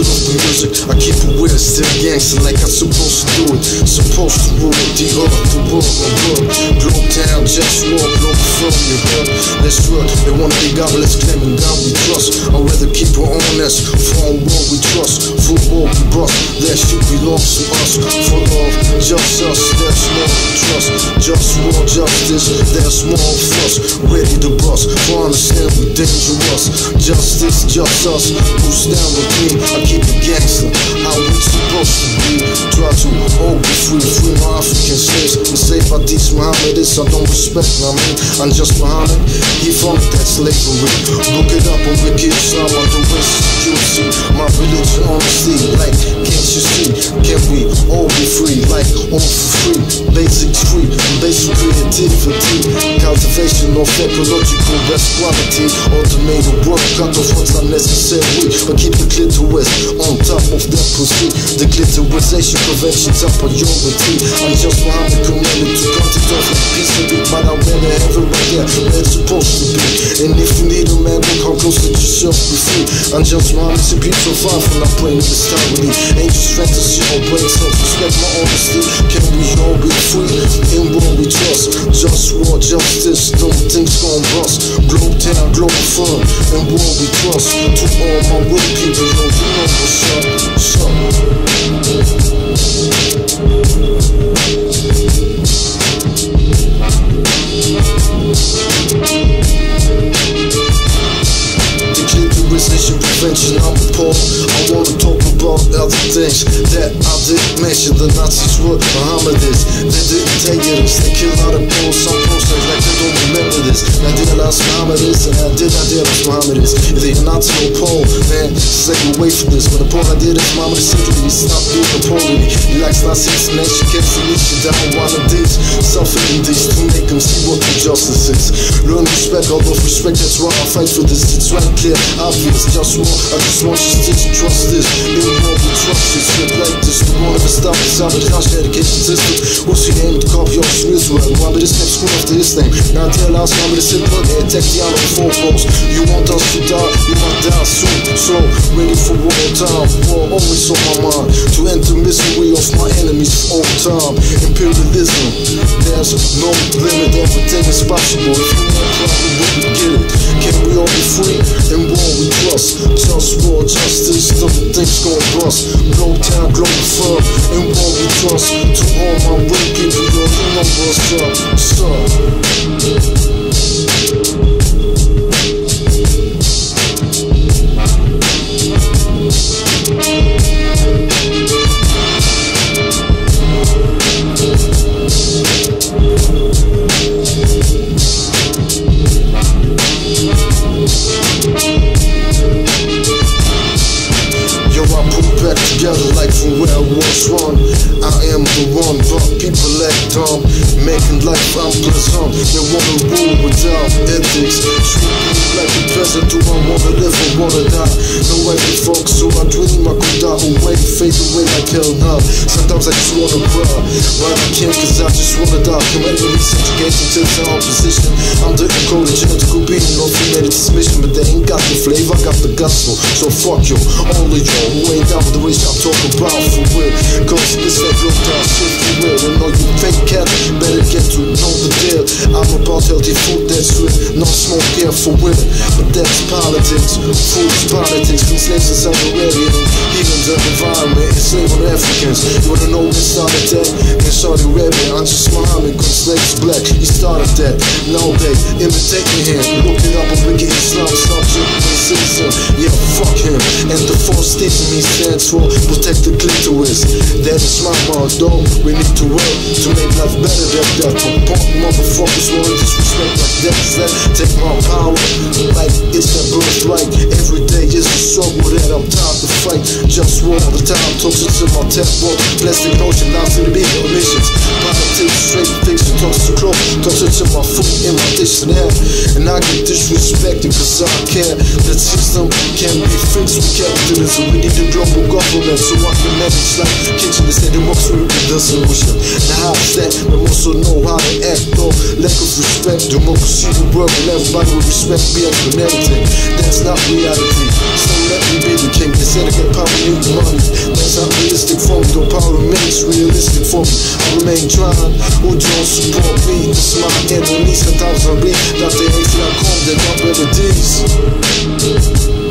of the music, I keep it weird, still gangster like I'm supposed to do it. Supposed to rule the earth, the world, my world. Globe town, JustWar, Globalfirm, you heard? Let's work, they wanna be godless, claiming God we trust. I'd rather keep it honest, for our world we trust. For war we bust, that shit belongs to us. For love, just us, that's more we trust. JustWar, justice, there's more of us. Ready to bust, for understand we dangerous. Justice, just us, who's down with me? I keep it gangster, how we supposed to be. Try to hold me free, free my African slaves. And say by these Mohammedists, I don't respect, I mean, I'm just Muhammad, he from that slavery. Look it up on Wiki Islam, on the West, you'll see my religion honesty, like, can't you see? Can we all be free, like, all for free? Basics free, basic creativity, cultivation of ecological best quality, automated work, cut off what's unnecessary, but keep the clitoris on top of that pussy. The clitorisation prevention's a priority. I'm just Muhammad commanded to cut it off like peaceably, but I'd rather have it right there where it's supposed to be. And if you need a man, look how close to yourself be free. I'm just Muhammad, to be so far from not praying this tyranny. Ain't just fantasy or brain cells, respect my honesty. Can we all be free in what we trust? JustWar, justice, don't things gon' bust. Globe town, Globalfirm, and what we trust. To all my real people, yo, you know what's up, what's up. Declitorization prevention, I'm appalled. I wanna talk about other things that I didn't mention. The Nazis were Mohammedists, they didn't take it. They killed out of Poles, some posters like they don't remember this. I did last Mohammedists, and I did last Mohammedists. If they're Nazi or Pole, man, stay away from this. When the Pole I did is Mohammed simply stop being a Pole. He likes Nazis, man, she kept the mission down one of these. Suffering these to make them see what the justice is. Learn respect, all of respect, that's why I fight for this. It's right clear, obvious, JustWar. I just want you to trust this. In what we trust, it's good like this. The one of the stop is out of the house dedication system. What's your name? The copy of Israel. Remember this next school after his name. Now tell us, remember this simple. They attack the honor of four posts. You want us to die, you might die soon. So, ready for war time. War always on my mind. To end the misery of my enemies for all time. Imperialism, there's no limit. Everything is possible. If you want problem, we can get it. Can we all be free in war we trust? JustWar, justice, nothing things gon' bust. Globe town, Globalfirm, in war we trust. To all my real people, yo, you know what's up, what's up. Together like from where I was one. I am the one, but people act dumb, making life unpleasant. They wanna rule without ethics. Treat me like a peasant. Do I wanna live or wanna die? No way to focus, so I dream I could die away, fade away like hell now. Sometimes I just wanna cry, but I can't cause I just wanna die. Committing subjugation to the opposition. I'm the encoded genetical being of humanity's mission, but they ain't got the flavor, I got the gospel. So fuck you, all of y'all who ain't down with the way y'all talk about for real. Cause it's that real down shit for real. And all you fake cats better get to know the deal. I'm about healthy food that's real, no smoke here for women. But that's politics, food is politics. From slaves in Saudi Arabia, even the environment, enslaving Africans. You wanna know who started that? In Saudi Arabia, I'm just Muhammad, cause slaves black. He started that, now they imitating him. Look it up on Wiki Islam, subject racism. Yeah, fuck him. And the force teaching me stands for protect the clitoris. That is my motto. We need to work to make life better than that. Punk motherfuckers wanna disrespect like that. Take my power like it's that birthright. Every day is a struggle that I'm tired to fight. JustWar all the time, toxic to my tap walk. Plastic notion, lies to the big emissions. Politics, straight fiction, toxic to clothes. Toxic to my food in my dish and hair. And I get disrespected cause I care. That system can't be fixed with capitalism. We need a global government so I can manage like kitchen instead of works with the solution. Now how's that? We also know how to act though. Lack of respect, democracy will work and everybody will respect me and everything. That's not reality. So let me be the king instead of get power need money. That's not realistic for me, though power remains realistic for me. I remain trying, who don't support me? It's my enemies, 1000 read. That they hate that come, they got remedies.